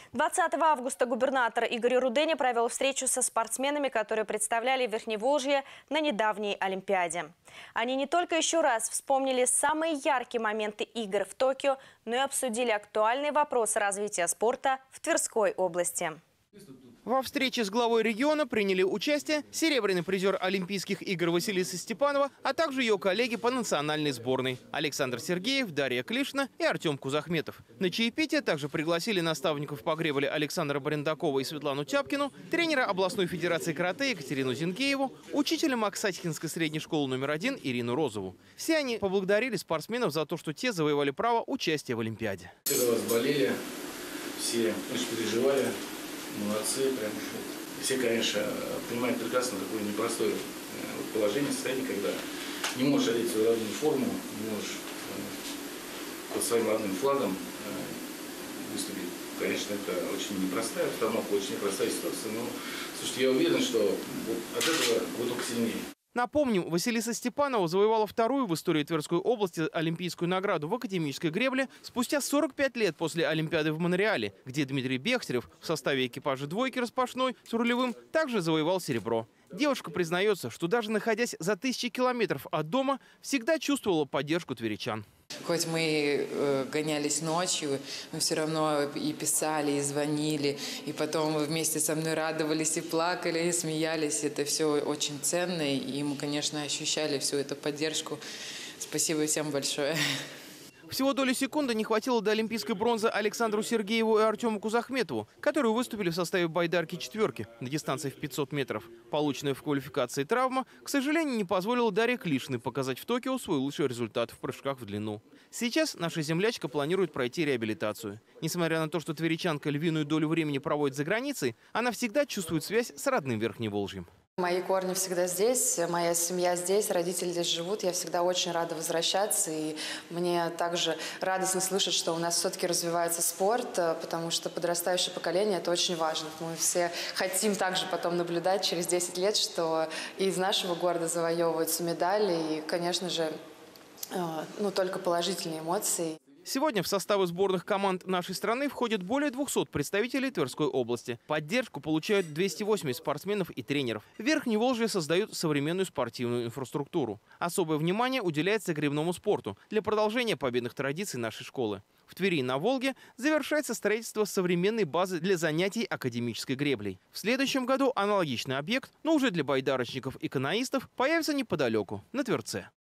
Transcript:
20 августа губернатор Игорь Рудени провел встречу со спортсменами, которые представляли Верхневолжье на недавней Олимпиаде. Они не только еще раз вспомнили самые яркие моменты игр в Токио, но и обсудили актуальные вопросы развития спорта в Тверской области. Во встрече с главой региона приняли участие серебряный призер Олимпийских игр Василиса Степанова, а также ее коллеги по национальной сборной Александр Сергеев, Дарья Клишина и Артем Кузахметов. На чаепитие также пригласили наставников по гребле Александра Барендакова и Светлану Тяпкину, тренера областной федерации карате Екатерину Зинкееву, учителя Максатькинской средней школы номер 1 Ирину Розову. Все они поблагодарили спортсменов за то, что те завоевали право участия в Олимпиаде. Все за вас болели, все очень переживали. Молодцы, прям. Все, конечно, понимают прекрасно такое непростое положение, состояние, когда не можешь одеть свою родную форму, не можешь под своим родным флагом выступить. Конечно, это очень непростая обстановка, очень непростая ситуация, но, слушайте, я уверен, что от этого вы только сильнее. Напомним, Василиса Степанова завоевала вторую в истории Тверской области олимпийскую награду в академической гребле спустя 45 лет после Олимпиады в Монреале, где Дмитрий Бехтерев в составе экипажа двойки распашной с рулевым также завоевал серебро. Девушка признается, что даже находясь за тысячи километров от дома, всегда чувствовала поддержку тверичан. Хоть мы гонялись ночью, мы все равно и писали, и звонили, и потом вместе со мной радовались и плакали, и смеялись. Это все очень ценно, и мы, конечно, ощущали всю эту поддержку. Спасибо всем большое. Всего доли секунды не хватило до олимпийской бронзы Александру Сергееву и Артему Кузахметову, которые выступили в составе байдарки четверки на дистанции в 500 метров. Полученная в квалификации травма, к сожалению, не позволила Дарье Клишиной показать в Токио свой лучший результат в прыжках в длину. Сейчас наша землячка планирует пройти реабилитацию. Несмотря на то, что тверичанка львиную долю времени проводит за границей, она всегда чувствует связь с родным Верхневолжьем. Мои корни всегда здесь, моя семья здесь, родители здесь живут. Я всегда очень рада возвращаться. И мне также радостно слышать, что у нас все-таки развивается спорт, потому что подрастающее поколение – это очень важно. Мы все хотим также потом наблюдать через 10 лет, что из нашего города завоевываются медали. И, конечно же, только положительные эмоции. Сегодня в составы сборных команд нашей страны входит более 200 представителей Тверской области. Поддержку получают 280 спортсменов и тренеров. В Верхневолжье создают современную спортивную инфраструктуру. Особое внимание уделяется гребному спорту для продолжения победных традиций нашей школы. В Твери на Волге завершается строительство современной базы для занятий академической греблей. В следующем году аналогичный объект, но уже для байдарочников и каноистов, появится неподалеку, на Тверце.